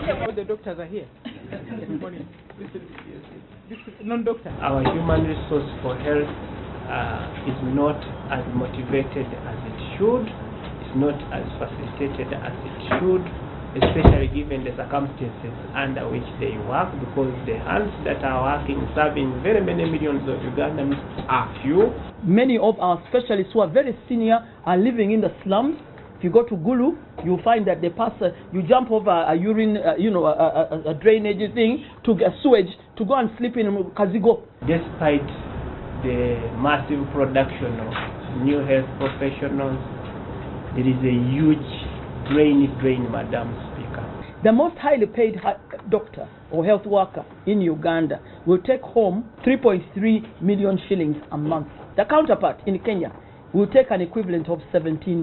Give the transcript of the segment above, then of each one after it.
All the doctors are here. Good morning. This is non-doctor. Our human resource for health is not as motivated as it should. It's not as facilitated as it should, especially given the circumstances under which they work, because the hands that are working, serving very many millions of Ugandans are few. Many of our specialists who are very senior are living in the slums. If you go to Gulu, you'll find that they pass, you jump over a urine, a drainage thing to a sewage to go and sleep in Kazigo. Despite the massive production of new health professionals, there is a huge drain, Madam Speaker. The most highly paid doctor or health worker in Uganda will take home 3.3 million shillings a month. The counterpart in Kenya will take an equivalent of 17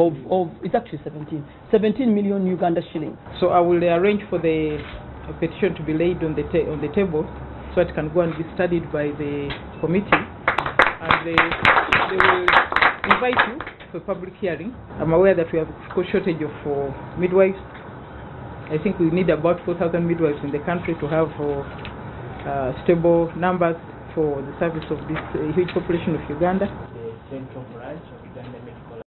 million Uganda shillings. So I will arrange for the petition to be laid on the table, so it can go and be studied by the committee, and they will invite you for public hearing. I'm aware that we have a shortage of midwives. I think we need about 4,000 midwives in the country to have stable numbers for the service of this huge population of Uganda. The central branch of Uganda